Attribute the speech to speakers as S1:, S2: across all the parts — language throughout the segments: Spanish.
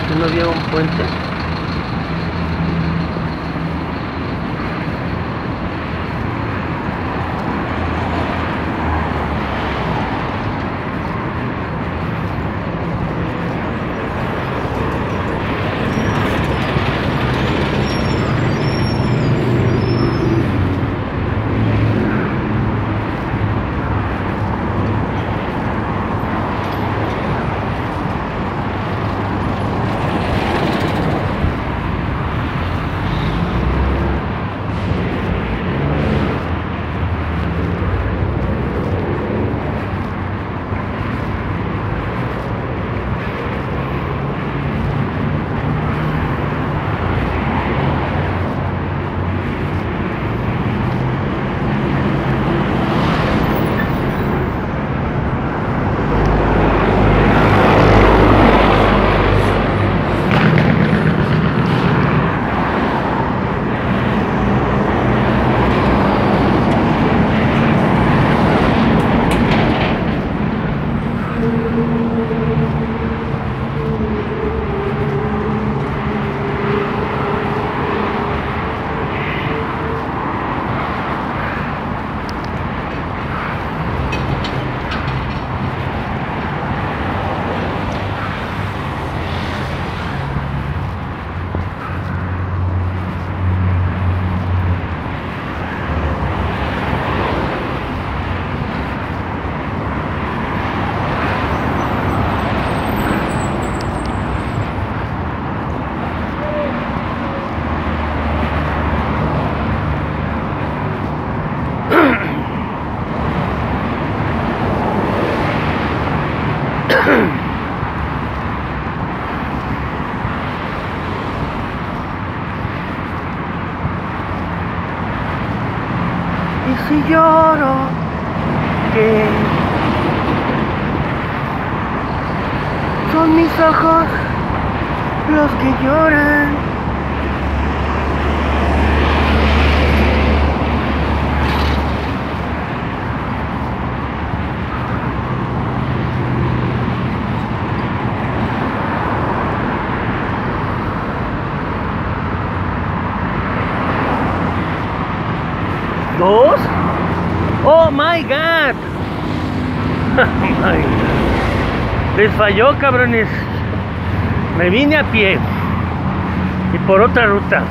S1: que no había un puente. Y si lloro, ¿qué? Son mis ojos los que lloran. ¿Dos? Oh my god. Oh my god. Les falló, cabrones. Me vine a pie y por otra ruta.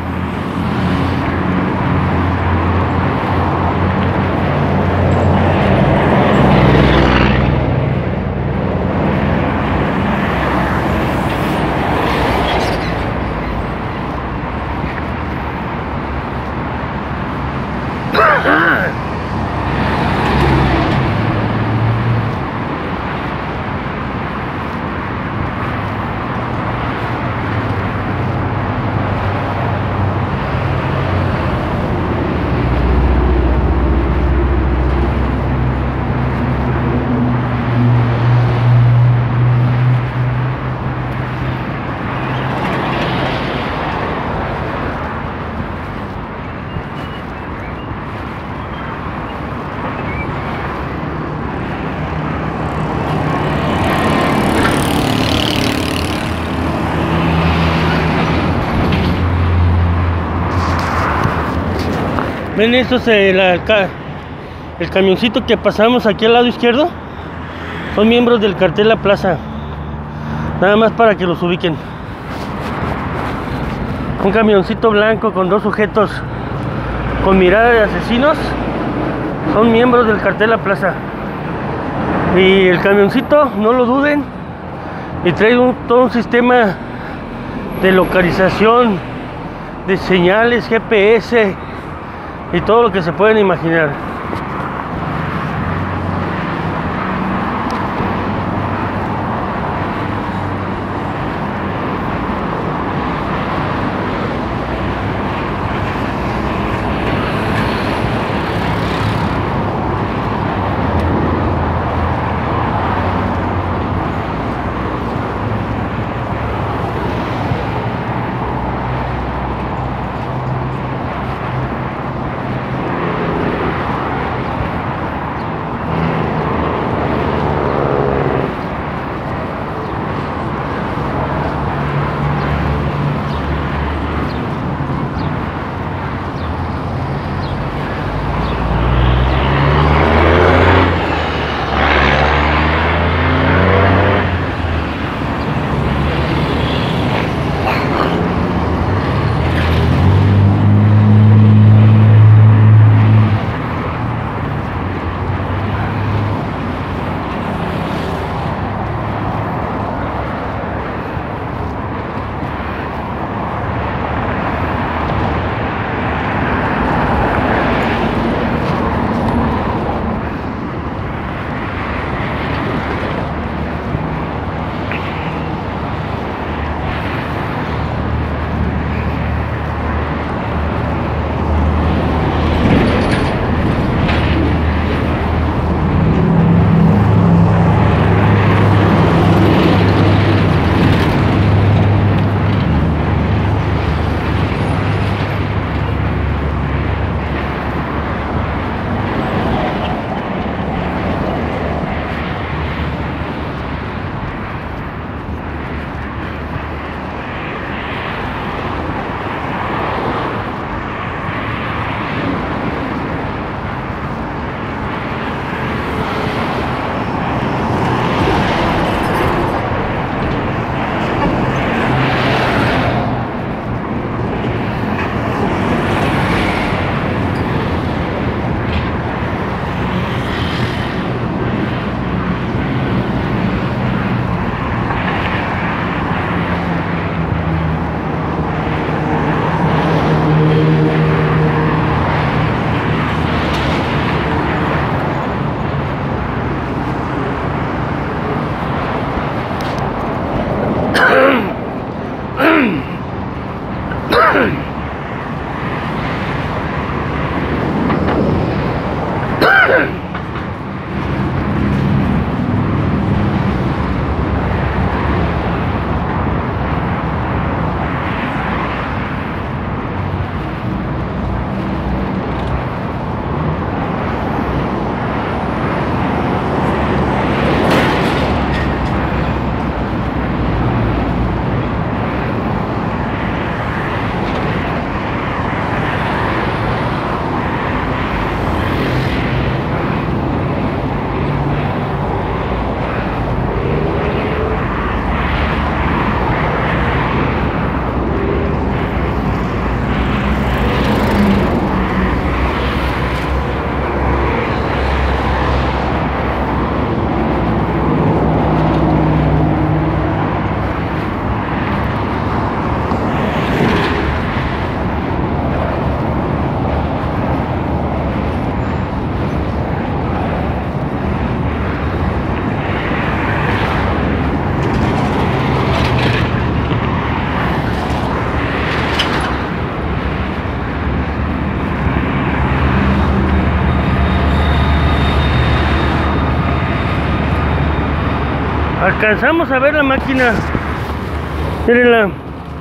S1: ¿Ven estos, el camioncito que pasamos aquí al lado izquierdo? Son miembros del cartel La Plaza. Nada más para que los ubiquen. Un camioncito blanco con dos sujetos con mirada de asesinos. Son miembros del cartel La Plaza. Y el camioncito, no lo duden, y trae todo un sistema de localización, de señales, GPS y todo lo que se pueden imaginar. Alcanzamos a ver la máquina. Mírenla.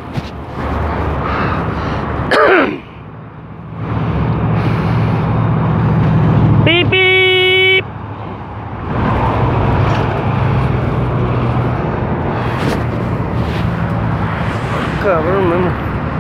S1: ¡Pip, pip! Cabrón, mamá.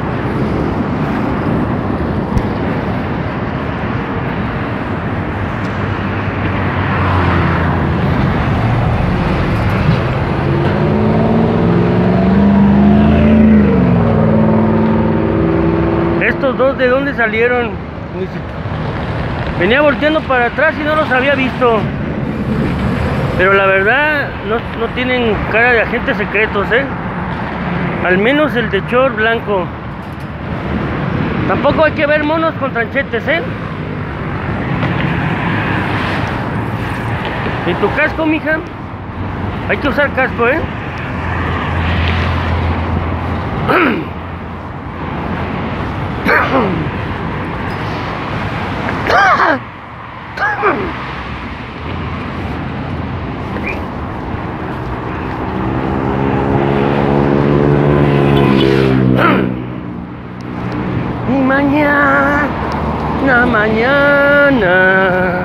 S1: Estos dos, ¿de dónde salieron? Venía volteando para atrás y no los había visto. Pero la verdad, no tienen cara de agentes secretos, ¿eh? Al menos el de short blanco. Tampoco hay que ver monos con tranchetes, ¿eh? ¿Y tu casco, mija? Hay que usar casco, ¿eh? Y mañana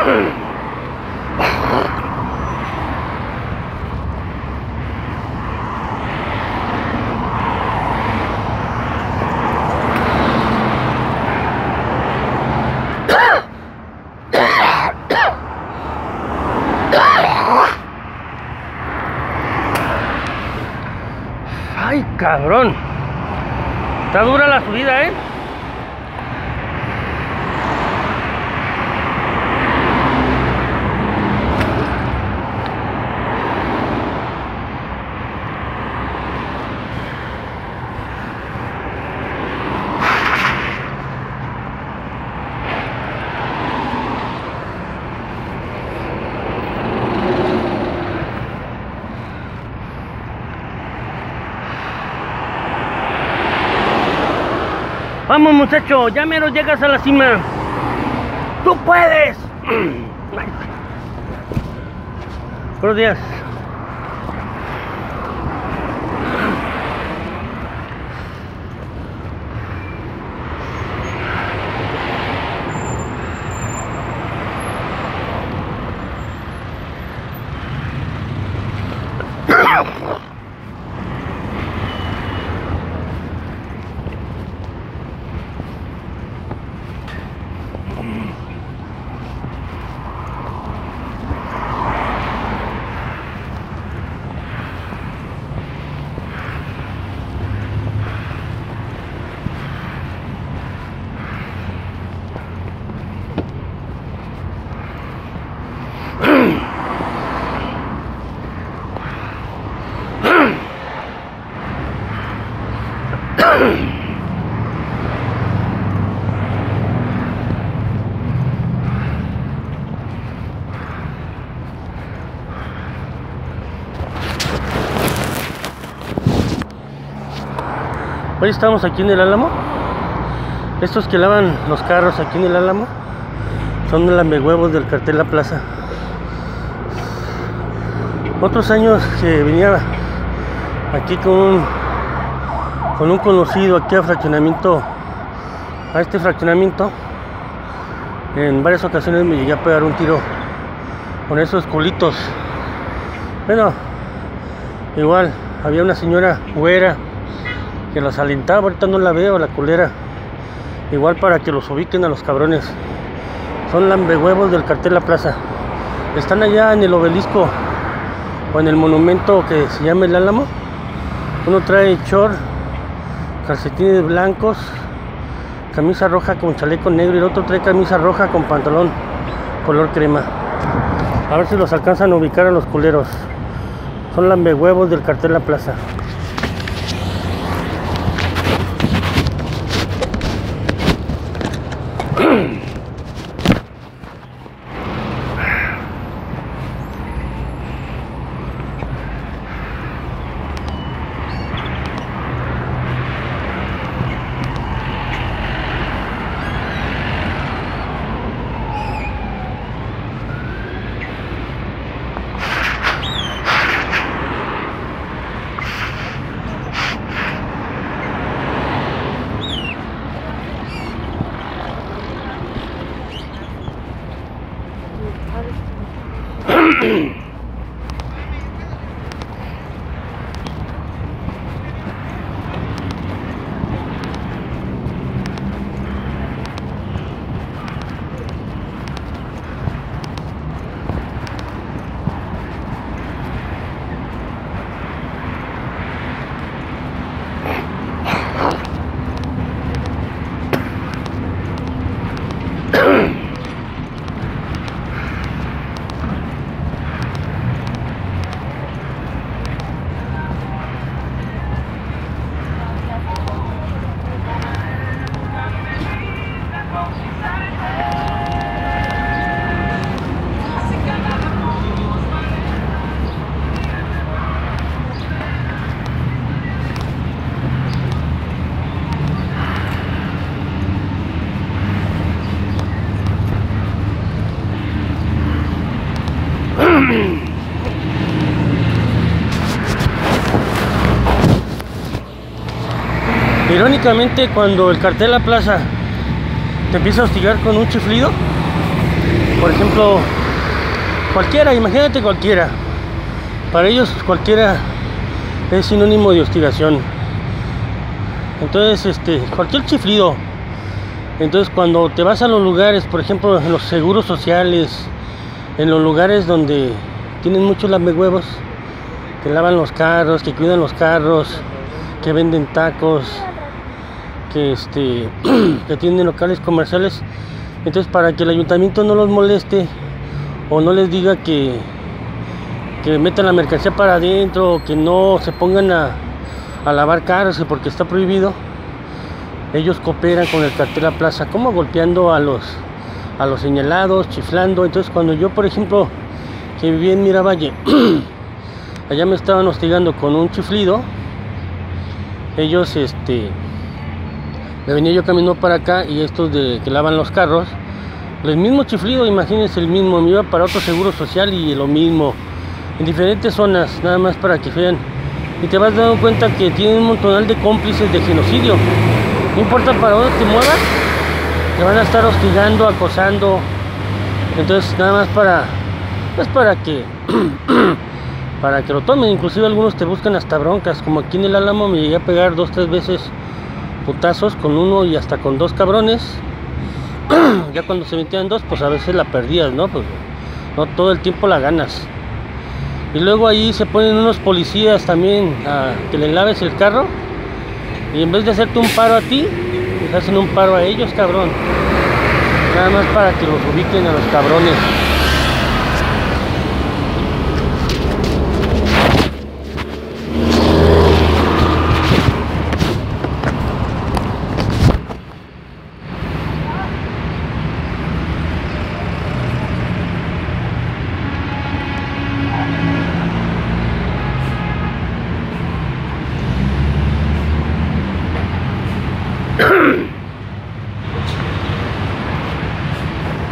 S1: Ay, cabrón. Está dura la subida, ¿eh? Vamos, muchacho, ya mero llegas a la cima. ¡Tú puedes! Buenos días. Hoy estamos aquí en el Álamo. Estos que lavan los carros aquí en el Álamo son de lambehuevos del cartel La Plaza. Otros años que venía aquí con un conocido aquí a fraccionamiento, a este fraccionamiento, en varias ocasiones me llegué a pegar un tiro con esos culitos. Bueno, igual había una señora güera que los alentaba, ahorita no la veo, la culera. Igual para que los ubiquen a los cabrones. Son lambehuevos del cartel La Plaza. Están allá en el obelisco o en el monumento que se llama el Álamo. Uno trae short, calcetines blancos, camisa roja con chaleco negro, y el otro trae camisa roja con pantalón color crema. A ver si los alcanzan a ubicar a los culeros. Son lambehuevos del cartel La Plaza. Irónicamente, cuando el cartel La Plaza te empieza a hostigar con un chiflido, Por ejemplo, cualquiera, imagínate cualquiera. Para ellos cualquiera es sinónimo de hostigación. Entonces, cualquier chiflido. Entonces, cuando te vas a los lugares, por ejemplo, en los seguros sociales, en los lugares donde tienen muchos lamehuevos, que lavan los carros, que cuidan los carros, que venden tacos, que que tienen locales comerciales, entonces para que el ayuntamiento no los moleste o no les diga que metan la mercancía para adentro, o que no se pongan a lavar carros porque está prohibido, ellos cooperan con el cartel a plaza, como golpeando a los señalados, chiflando. Entonces, cuando yo, por ejemplo, que viví en Miravalle, allá me estaban hostigando con un chiflido, ellos me venía yo caminando para acá, y estos que lavan los carros, el mismo chiflido, imagínense, el mismo, me iba para otro seguro social y lo mismo, en diferentes zonas, nada más para que vean. Y te vas dando cuenta que tienen un montonal de cómplices de genocidio. No importa para dónde te muevas, te van a estar hostigando, acosando. Entonces, nada más para que para que lo tomen. Inclusive algunos te buscan hasta broncas, como aquí en el Álamo me llegué a pegar 2-3 veces putazos con uno y hasta con 2 cabrones. Ya cuando se metían 2, pues a veces la perdías, ¿no? Pues no todo el tiempo la ganas. Y luego ahí se ponen unos policías también a que le laves el carro, y en vez de hacerte un paro a ti, les hacen un paro a ellos, cabrón. Nada más para que los ubiquen a los cabrones.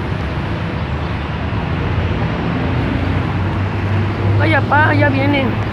S1: Vaya pa, ya vienen.